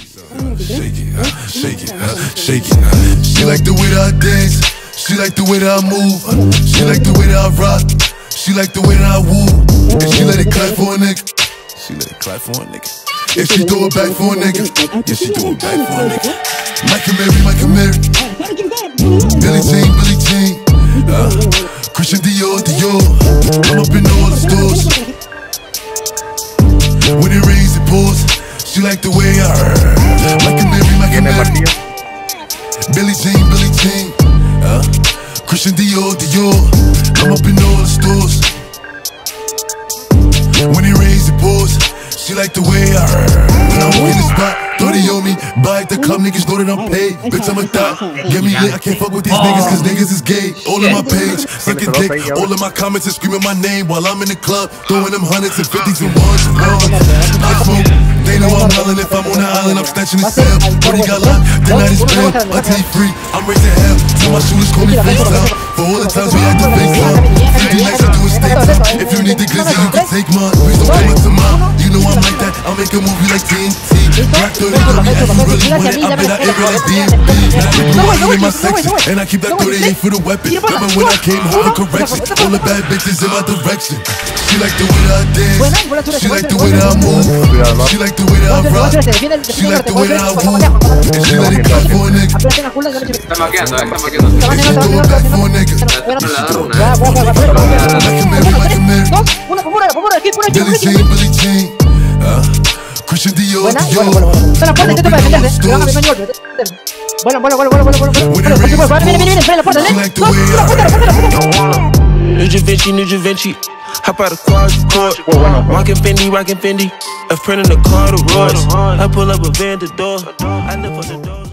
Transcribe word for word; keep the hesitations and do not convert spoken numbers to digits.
Shake it, uh, shake it, uh, shake it. Uh. She like the way that I dance. She like the way that I move. She like the way that I rock. She like the way that I woo. And she let it clap for a nigga. She let it clap for a nigga. If she throw it back for a nigga. Yeah, she throw it back for a nigga. Michael Mary, Michael Mary. Billie Jean, Billie Jean. Uh, Christian Dior, Dior. I'm up in all the stores. When it rains, it pours. She like the way I heard. Michael Mary, Michael Mary. Billie Jean, Billie Jean. Uh, Christian Dior, Dior. I'm up in all the stores. When it rains, it pours. She like the way I heard. When I walk in the spot, thirty on me. Buy at the club, niggas know that I'm paid. Bitch, I'm a thot. Get me lit, I can't fuck with these niggas, cause niggas is gay. All in my page, suck a dick. All of my comments and screaming my name while I'm in the club, throwing them hundreds and fifties and ones and ones. I smoke, they know I'm wildin'. If I'm on the island, I'm snatching his cell. Brody got locked, the night is bail. Until he free, I'm raising hell. Till my shooters call me FaceTime. For all the times we had to FaceTime. fifty likes, I do a state time. If you need the glizzy, you can take mine. Please don't come up to mine. You know I'm like that, I'll make a movie like T N T. Black thirty on me, if you really want it, I bet I air it like D M B. Now I grew up in my section, and I keep that thirty-eight for the weapon. Remember when I came home, correction. All the bad bitches in my direction. She like the way that I dance. She like the way that I move. She like the way that I rock. She like the way that I woo. And she let it clap for a nigga. Está maqueando, está maqueando. And she throw it back for a nigga. Michael Mary, Michael Mary. Billie Jean, Billie Jean. Uh, Christian Dior, Dior. Bueno, bueno, bueno, bueno, bueno, bueno, bueno. Viene, viene, viene, viene la puerta, ¿eh? ¡No, la puerta, la puerta, la puerta! New Da Vinci, New Da Vinci. Hop out of quad, court. Rockin' Fendi, rockin' Fendi. A friend in the car, the Royce. I pull up a van, the door. I live on the door.